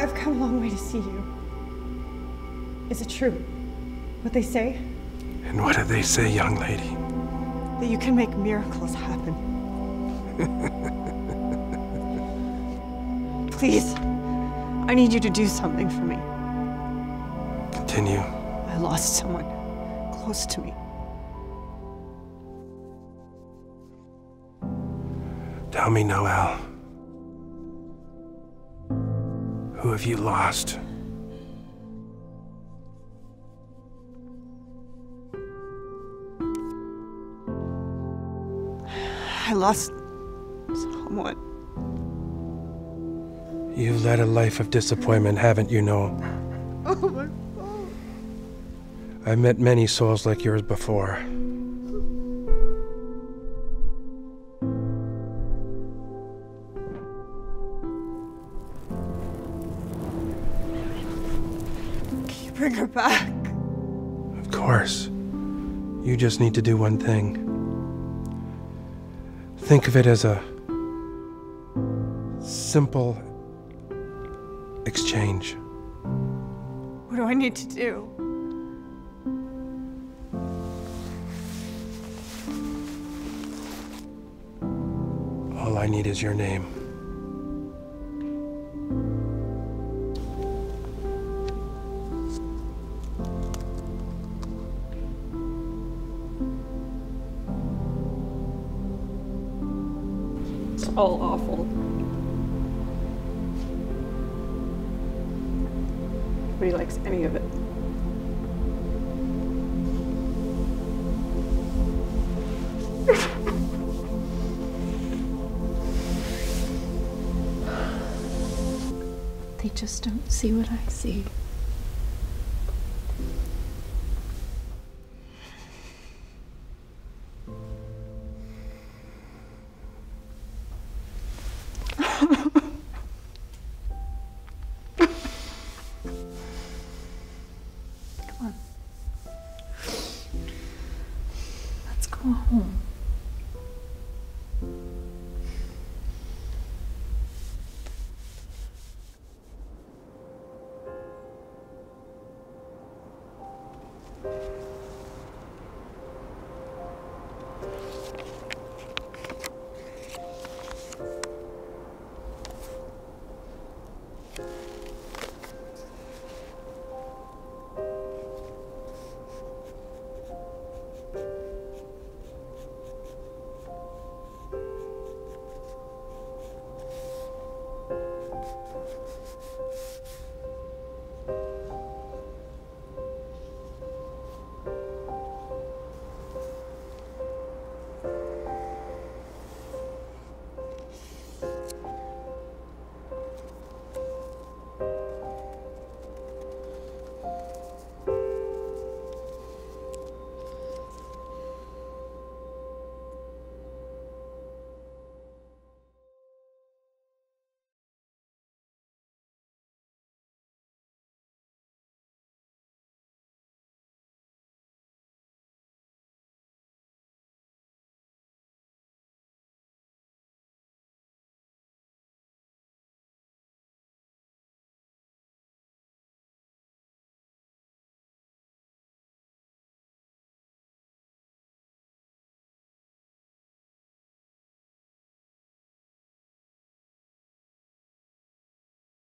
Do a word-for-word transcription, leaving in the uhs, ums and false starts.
I've come a long way to see you. Is it true, what they say? And what do they say, young lady? That you can make miracles happen. Please, I need you to do something for me. Continue. I lost someone close to me. Tell me, Noelle. Who have you lost? I lost someone. You've led a life of disappointment, haven't you, Noelle? Oh, my God. I've met many souls like yours before. Can you bring her back? Of course. You just need to do one thing. Think of it as a simple exchange. What do I need to do? All I need is your name. It's all awful. Nobody likes any of it. They just don't see what I see. Come on. Let's go home.